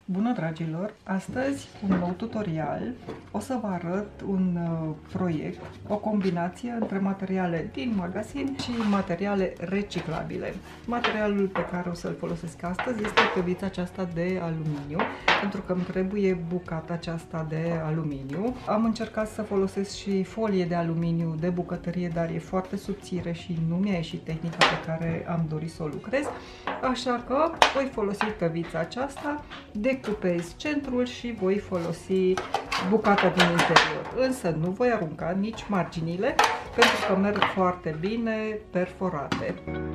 Bună, dragilor! Astăzi un nou tutorial. O să vă arăt un proiect, o combinație între materiale din magazin și materiale reciclabile. Materialul pe care o să-l folosesc astăzi este căvița aceasta de aluminiu, pentru că îmi trebuie bucata aceasta de aluminiu. Am încercat să folosesc și folie de aluminiu de bucătărie, dar e foarte subțire și nu mi-a ieșit tehnica pe care am dorit să o lucrez, așa că voi folosi căvița aceasta, decupez centrul și voi folosi bucata din interior. Însă nu voi arunca nici marginile, pentru că merg foarte bine perforate.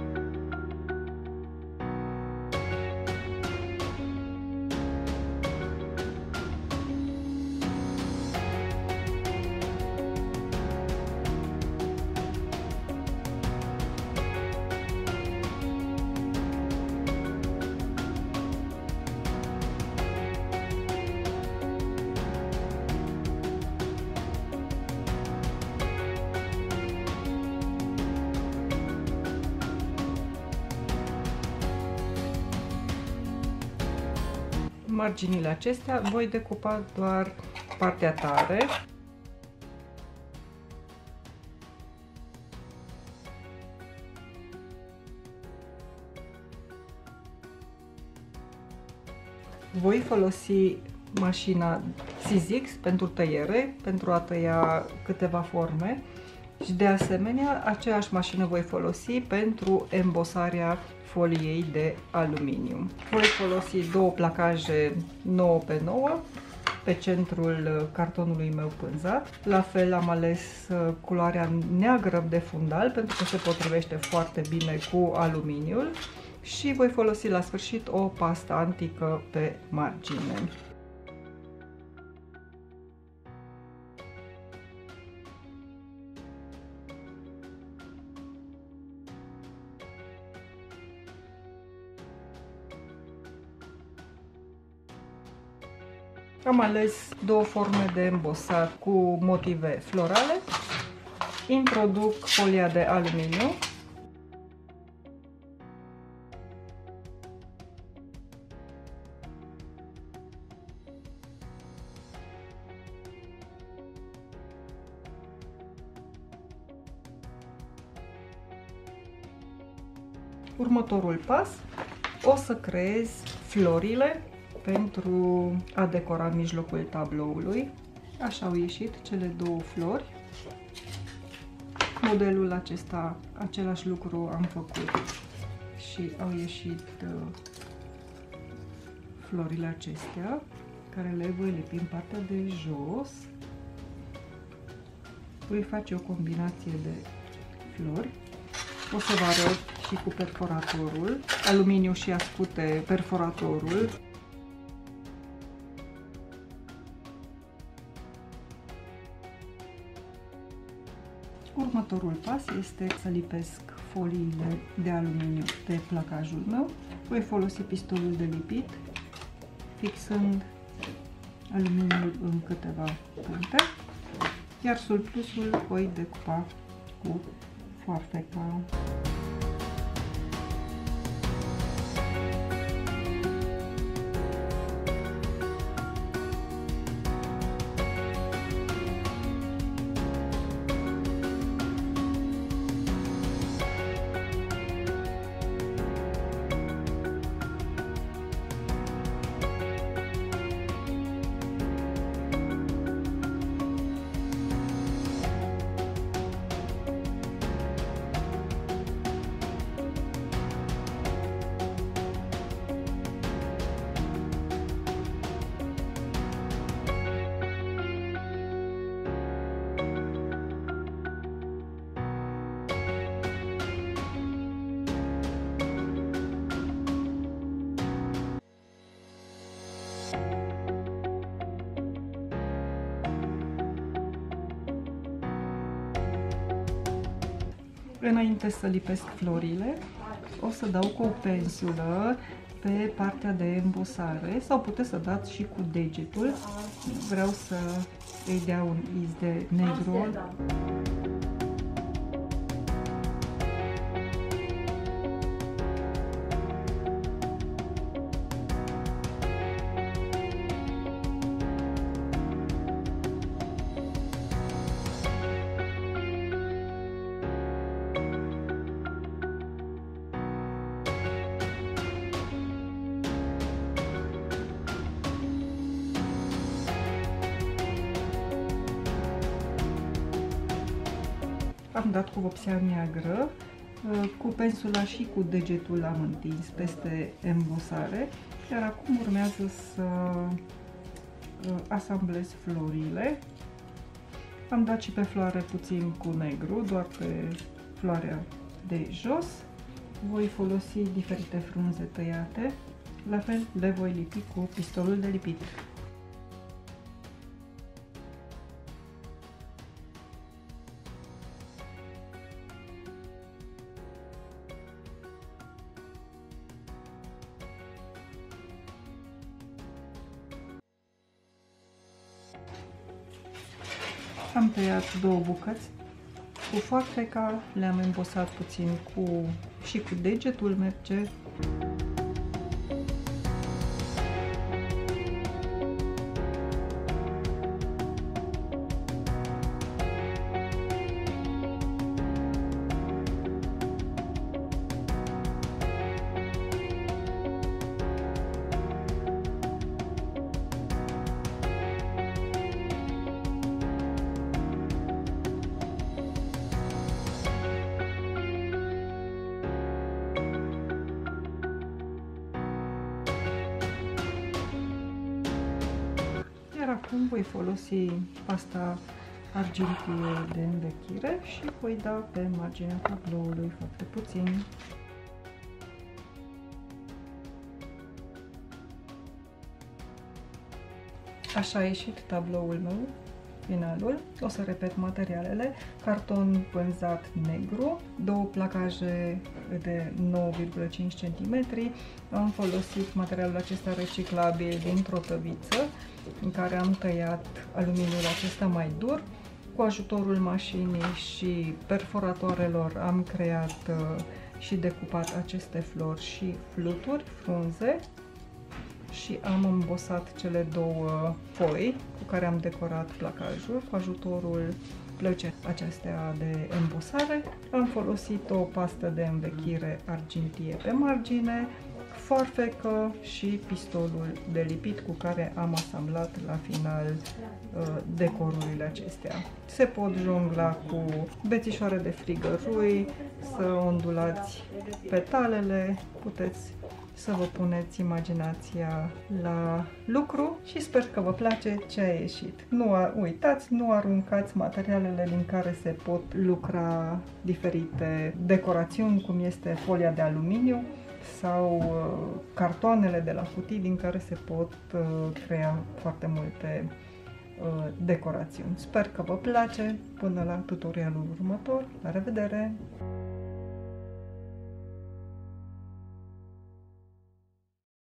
Marginile acestea voi decupa doar partea tare. Voi folosi mașina Sizzix pentru tăiere, pentru a tăia câteva forme și de asemenea aceeași mașină voi folosi pentru embosarea foliei de aluminiu. Voi folosi două placaje 9x9 pe centrul cartonului meu pânzat. La fel am ales culoarea neagră de fundal pentru că se potrivește foarte bine cu aluminiul și voi folosi la sfârșit o pastă antică pe margine. Am ales două forme de îmbosat cu motive florale. Introduc folia de aluminiu. Următorul pas, o să creez florile pentru a decora mijlocul tabloului. Așa au ieșit cele două flori. Modelul acesta, același lucru am făcut și au ieșit florile acestea, care le voi lipi în partea de jos. Voi face o combinație de flori. O să vă arăt și cu perforatorul. Aluminiu și ascute perforatorul. Următorul pas este să lipesc foliile de aluminiu pe placajul meu. Voi folosi pistolul de lipit, fixând aluminiul în câteva puncte, iar surplusul voi decupa cu foarfeca. Înainte să lipesc florile, o să dau cu o pensulă pe partea de îmbosare sau puteți să dați și cu degetul. Vreau să îi dea un iz de negru. Am dat cu vopsea neagră, cu pensula și cu degetul am întins peste embosare, iar acum urmează să asamblez florile. Am dat și pe floare puțin cu negru, doar pe floarea de jos. Voi folosi diferite frunze tăiate, la fel le voi lipi cu pistolul de lipit. Am tăiat două bucăți cu foarfeca, le-am îmbosat puțin și cu degetul merge. Iar acum voi folosi pasta argintie de învechire și voi da pe marginea tabloului foarte puțin. Așa a ieșit tabloul meu finalul. O să repet materialele: carton pânzat negru, două placaje de 9,5 cm. Am folosit materialul acesta reciclabil dintr-o tăviță în care am tăiat aluminiul acesta mai dur. Cu ajutorul mașinii și perforatoarelor am creat și decupat aceste flori și fluturi, frunze, și am îmbosat cele două foi cu care am decorat placajul cu ajutorul plăcii acestea de îmbosare. Am folosit o pastă de învechire argintie pe margine, foarfecă și pistolul de lipit cu care am asamblat la final decorurile acestea. Se pot jongla cu bețișoare de frigărui, să ondulați petalele, puteți să vă puneți imaginația la lucru și sper că vă place ce a ieșit. Nu uitați, nu aruncați materialele din care se pot lucra diferite decorațiuni, cum este folia de aluminiu sau cartoanele de la cutii din care se pot crea foarte multe decorațiuni. Sper că vă place. Până la tutorialul următor. La revedere!